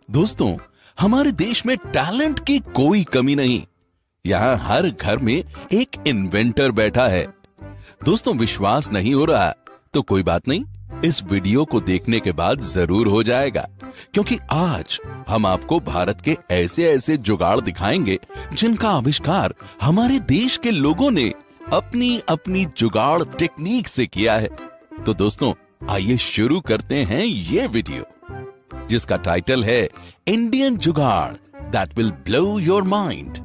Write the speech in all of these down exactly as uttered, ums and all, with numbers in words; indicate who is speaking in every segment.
Speaker 1: दोस्तों, हमारे देश में टैलेंट की कोई कमी नहीं। यहाँ हर घर में एक इन्वेंटर बैठा है। दोस्तों, विश्वास नहीं हो रहा तो कोई बात नहीं, इस वीडियो को देखने के बाद जरूर हो जाएगा, क्योंकि आज हम आपको भारत के ऐसे ऐसे जुगाड़ दिखाएंगे जिनका आविष्कार हमारे देश के लोगों ने अपनी अपनी जुगाड़ टेक्निक से किया है। तो दोस्तों, आइए शुरू करते हैं ये वीडियो, जिसका टाइटल है Indian jugaad that will blow your mind.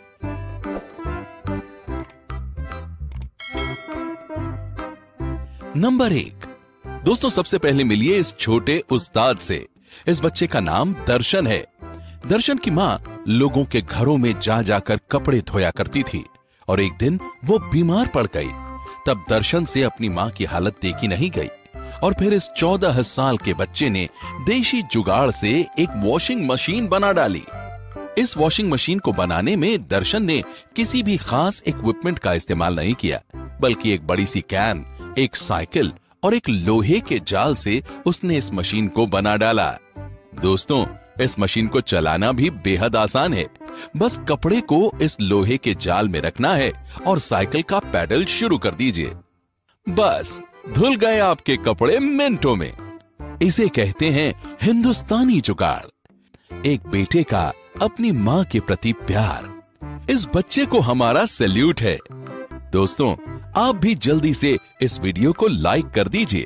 Speaker 1: Number एक। दोस्तों, सबसे पहले मिलिए इस छोटे उस्ताद से। इस बच्चे का नाम दर्शन है। दर्शन की मां लोगों के घरों में जा जाकर कपड़े धोया करती थी और एक दिन वो बीमार पड़ गई। तब दर्शन से अपनी मां की हालत देखी नहीं गई और फिर इस चौदह साल के बच्चे ने देशी जुगाड़ से एक वॉशिंग मशीन बना डाली। इस वॉशिंग मशीन को बनाने में दर्शन ने किसी भी खास इक्विपमेंट का इस्तेमाल नहीं किया, बल्कि एक बड़ी सी कैन, एक साइकिल और एक लोहे के जाल से उसने इस मशीन को बना डाला। दोस्तों, इस मशीन को चलाना भी बेहद आसान है। बस कपड़े को इस लोहे के जाल में रखना है और साइकिल का पैडल शुरू कर दीजिए। बस धुल गए आपके कपड़े मिनटों में। इसे कहते हैं हिंदुस्तानी जुगाड़। एक बेटे का अपनी मां के प्रति प्यार। इस बच्चे को हमारा सैल्यूट है। दोस्तों, आप भी जल्दी से इस वीडियो को लाइक कर दीजिए।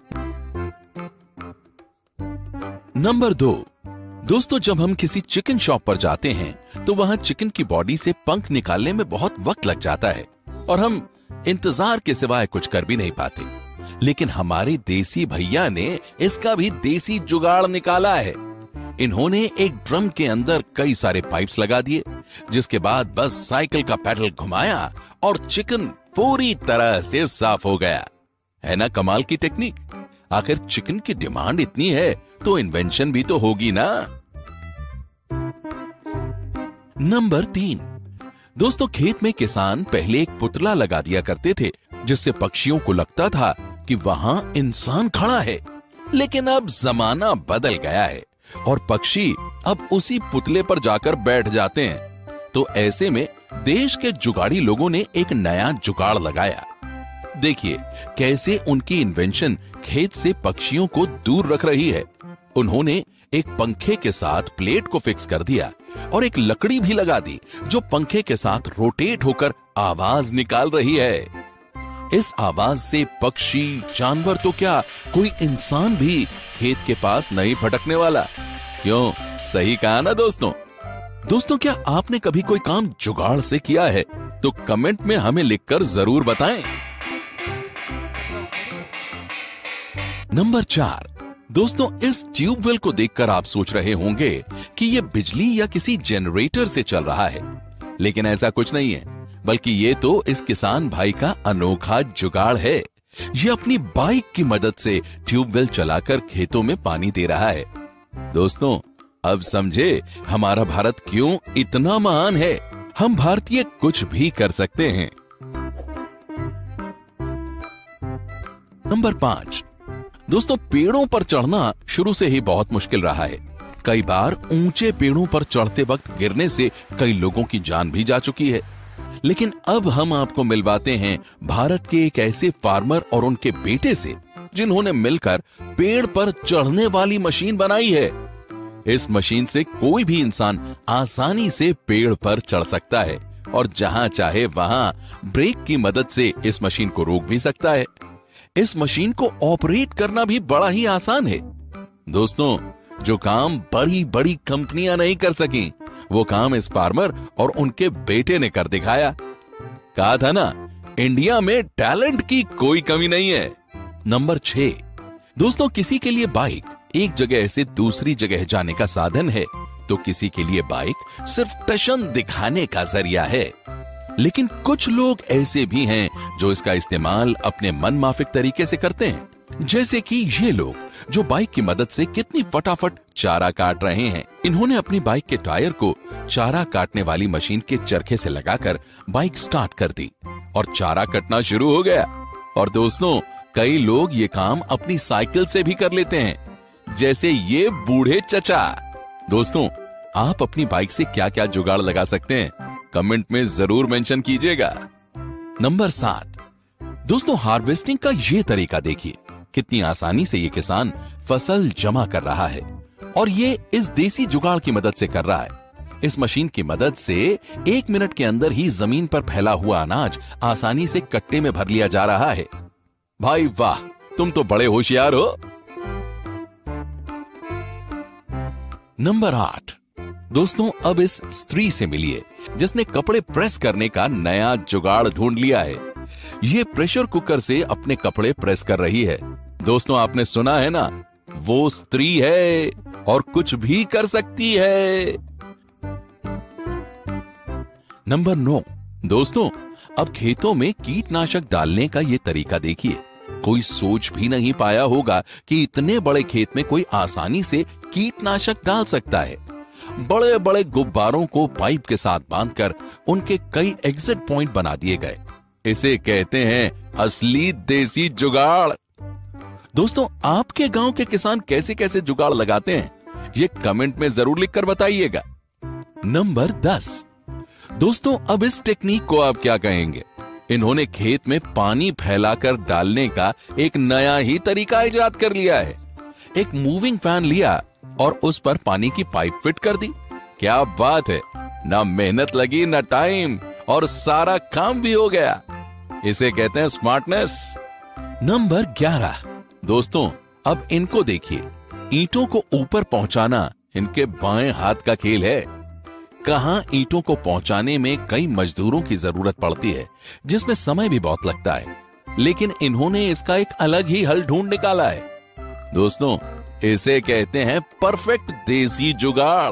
Speaker 1: नंबर दो। दोस्तों, जब हम किसी चिकन शॉप पर जाते हैं तो वहां चिकन की बॉडी से पंख निकालने में बहुत वक्त लग जाता है और हम इंतजार के सिवाय कुछ कर भी नहीं पाते। लेकिन हमारे देसी भैया ने इसका भी देसी जुगाड़ निकाला है। इन्होंने एक ड्रम के अंदर कई सारे पाइप्स लगा दिए, जिसके बाद बस साइकिल का पैडल घुमाया और चिकन पूरी तरह से साफ हो गया। है ना कमाल की टेक्निक? आखिर चिकन की डिमांड इतनी है तो इन्वेंशन भी तो होगी ना। नंबर तीन। दोस्तों, खेत में किसान पहले एक पुतला लगा दिया करते थे, जिससे पक्षियों को लगता था कि वहां इंसान खड़ा है। लेकिन अब जमाना बदल गया है और पक्षी अब उसी पुतले पर जाकर बैठ जाते हैं। तो ऐसे में देश के जुगाड़ी लोगों ने एक नया जुगाड़ लगाया। देखिए कैसे उनकी इन्वेंशन खेत से पक्षियों को दूर रख रही है। उन्होंने एक पंखे के साथ प्लेट को फिक्स कर दिया और एक लकड़ी भी लगा दी जो पंखे के साथ रोटेट होकर आवाज निकाल रही है। इस आवाज से पक्षी, जानवर तो क्या, कोई इंसान भी खेत के पास नहीं भटकने वाला। क्यों? सही कहा ना दोस्तों? दोस्तों, क्या आपने कभी कोई काम जुगाड़ से किया है? तो कमेंट में हमें लिखकर जरूर बताएं। नंबर चार। दोस्तों, इस ट्यूबवेल को देखकर आप सोच रहे होंगे कि यह बिजली या किसी जनरेटर से चल रहा है, लेकिन ऐसा कुछ नहीं है, बल्कि ये तो इस किसान भाई का अनोखा जुगाड़ है। ये अपनी बाइक की मदद से ट्यूबवेल चलाकर खेतों में पानी दे रहा है। दोस्तों, अब समझे हमारा भारत क्यों इतना महान है। हम भारतीय कुछ भी कर सकते हैं। नंबर पांच। दोस्तों, पेड़ों पर चढ़ना शुरू से ही बहुत मुश्किल रहा है। कई बार ऊंचे पेड़ों पर चढ़ते वक्त गिरने से कई लोगों की जान भी जा चुकी है। लेकिन अब हम आपको मिलवाते हैं भारत के एक ऐसे फार्मर और उनके बेटे से, जिन्होंने मिलकर पेड़ पर चढ़ने वाली मशीन बनाई है। इस मशीन से कोई भी इंसान आसानी से पेड़ पर चढ़ सकता है और जहां चाहे वहां ब्रेक की मदद से इस मशीन को रोक भी सकता है। इस मशीन को ऑपरेट करना भी बड़ा ही आसान है। दोस्तों, जो काम बड़ी बड़ी कंपनियां नहीं कर सकी, वो काम इस फार्मर और उनके बेटे ने कर दिखाया। कहा था ना, इंडिया में टैलेंट की कोई कमी नहीं है। नंबर छह। दोस्तों, किसी के लिए बाइक एक जगह से दूसरी जगह जाने का साधन है, तो किसी के लिए बाइक सिर्फ टशन दिखाने का जरिया है। लेकिन कुछ लोग ऐसे भी हैं जो इसका इस्तेमाल अपने मनमाफिक तरीके से करते हैं, जैसे कि ये लोग जो बाइक की मदद से कितनी फटाफट चारा काट रहे हैं। इन्होंने अपनी बाइक के टायर को चारा काटने वाली मशीन के चरखे से लगाकर बाइक स्टार्ट कर दी और चारा कटना शुरू हो गया। और दोस्तों, कई लोग ये काम अपनी साइकिल से भी कर लेते हैं, जैसे ये बूढ़े चचा। दोस्तों, आप अपनी बाइक से क्या क्या जुगाड़ लगा सकते हैं, कमेंट में जरूर मेंशन कीजिएगा। नंबर सात, दोस्तों हार्वेस्टिंग का ये तरीका देखिए, कितनी आसानी से ये किसान फसल जमा कर रहा है और ये इस देसी जुगाड़ की मदद से कर रहा है। इस मशीन की मदद से एक मिनट के अंदर ही जमीन पर फैला हुआ अनाज आसानी से कट्टे में भर लिया जा रहा है। भाई वाह, तुम तो बड़े होशियार हो। नंबर आठ, दोस्तों अब इस स्त्री से मिलिए जिसने कपड़े प्रेस करने का नया जुगाड़ ढूंढ लिया है। ये प्रेशर कुकर से अपने कपड़े प्रेस कर रही है। दोस्तों आपने सुना है ना, वो स्त्री है और कुछ भी कर सकती है। नंबर नौ, दोस्तों अब खेतों में कीटनाशक डालने का ये तरीका देखिए। कोई सोच भी नहीं पाया होगा कि इतने बड़े खेत में कोई आसानी से कीटनाशक डाल सकता है। बड़े बड़े गुब्बारों को पाइप के साथ बांधकर उनके कई एग्जिट पॉइंट बना दिए गए। इसे कहते हैं असली देसी जुगाड़। दोस्तों आपके गांव के किसान कैसे कैसे जुगाड़ लगाते हैं, ये कमेंट में जरूर लिखकर बताइएगा। नंबर दस, दोस्तों अब इस टेक्निक को आप क्या कहेंगे? इन्होंने खेत में पानी फैलाकर डालने का एक नया ही तरीका इजाद कर लिया है। एक मूविंग फैन लिया और उस पर पानी की पाइप फिट कर दी। क्या बात है, ना मेहनत लगी ना टाइम और सारा काम भी हो गया। इसे कहते हैं स्मार्टनेस। नंबर ग्यारह, दोस्तों अब इनको देखिए, ईंटों को ऊपर पहुंचाना इनके बाएं हाथ का खेल है। कहां ईंटों को पहुंचाने में कई मजदूरों की जरूरत पड़ती है, जिसमें समय भी बहुत लगता है, लेकिन इन्होंने इसका एक अलग ही हल ढूंढ निकाला है। दोस्तों इसे कहते हैं परफेक्ट देसी जुगाड़।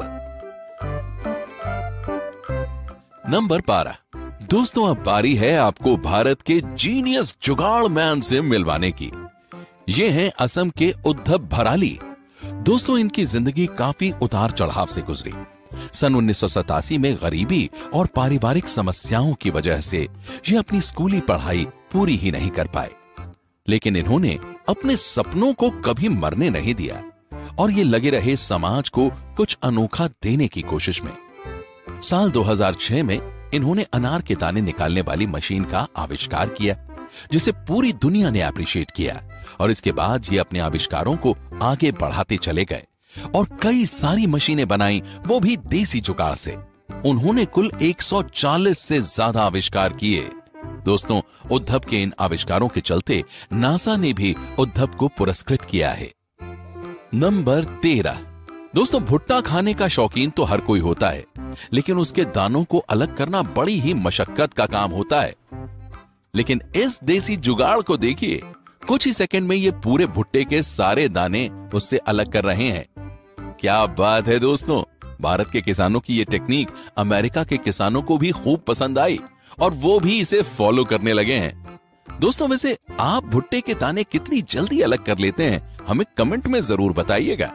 Speaker 1: नंबर बारह, दोस्तों अब बारी है आपको भारत के जीनियस जुगाड़ मैन से मिलवाने की। ये हैं असम के उद्धव भराली। दोस्तों इनकी जिंदगी काफी उतार चढ़ाव से गुजरी। सन उन्नीस सौ सतासी में गरीबी और पारिवारिक समस्याओं की वजह से ये अपनी स्कूली पढ़ाई पूरी ही नहीं कर पाए, लेकिन इन्होंने अपने सपनों को कभी मरने नहीं दिया और ये लगे रहे समाज को कुछ अनोखा देने की कोशिश में। साल दो हज़ार छह में इन्होंने अनार के दाने निकालने वाली मशीन का आविष्कार किया, जिसे पूरी दुनिया ने अप्रिशिएट किया और इसके बाद ये अपने आविष्कारों को आगे बढ़ाते चले गए और कई सारी मशीनें बनाई, वो भी देसी जुगाड़ से। उन्होंने कुल एक सौ चालीस से ज्यादा आविष्कार किए। दोस्तों उद्धव के इन आविष्कारों के चलते नासा ने भी उद्धव को पुरस्कृत किया है। नंबर तेरह, दोस्तों भुट्टा खाने का शौकीन तो हर कोई होता है, लेकिन उसके दानों को अलग करना बड़ी ही मशक्कत का काम होता है। लेकिन इस देसी जुगाड़ को देखिए, कुछ ही सेकंड में ये पूरे भुट्टे के सारे दाने उससे अलग कर रहे हैं। क्या बात है दोस्तों, भारत के किसानों की ये टेक्निक अमेरिका के किसानों को भी खूब पसंद आई और वो भी इसे फॉलो करने लगे हैं। दोस्तों वैसे आप भुट्टे के दाने कितनी जल्दी अलग कर लेते हैं, हमें कमेंट में जरूर बताइएगा।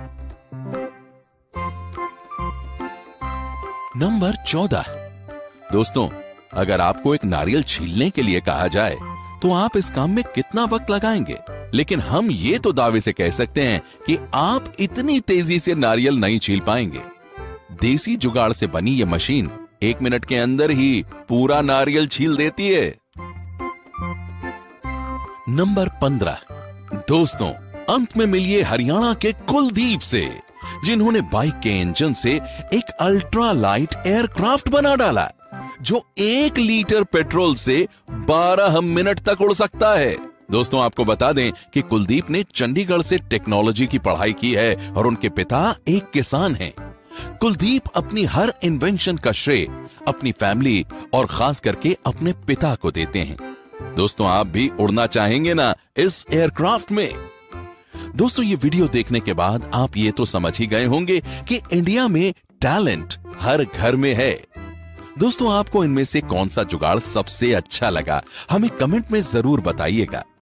Speaker 1: नंबर चौदह, दोस्तों अगर आपको एक नारियल छीलने के लिए कहा जाए तो आप इस काम में कितना वक्त लगाएंगे? लेकिन हम ये तो दावे से कह सकते हैं कि आप इतनी तेजी से नारियल नहीं छील पाएंगे। देसी जुगाड़ से बनी ये मशीन एक मिनट के अंदर ही पूरा नारियल छील देती है। नंबर पंद्रह, दोस्तों अंत में मिलिए हरियाणा के कुलदीप से, जिन्होंने बाइक के इंजन से एक अल्ट्रा लाइट एयरक्राफ्ट बना डाला जो एक लीटर पेट्रोल से बारह मिनट तक उड़ सकता है। दोस्तों आपको बता दें कि कुलदीप ने चंडीगढ़ से टेक्नोलॉजी की पढ़ाई की है और उनके पिता एक किसान हैं। कुलदीप अपनी हर इन्वेंशन का श्रेय अपनी फैमिली और खास करके अपने पिता को देते हैं। दोस्तों आप भी उड़ना चाहेंगे ना इस एयरक्राफ्ट में? दोस्तों ये वीडियो देखने के बाद आप ये तो समझ ही गए होंगे कि इंडिया में टैलेंट हर घर में है। दोस्तों आपको इनमें से कौन सा जुगाड़ सबसे अच्छा लगा, हमें कमेंट में जरूर बताइएगा।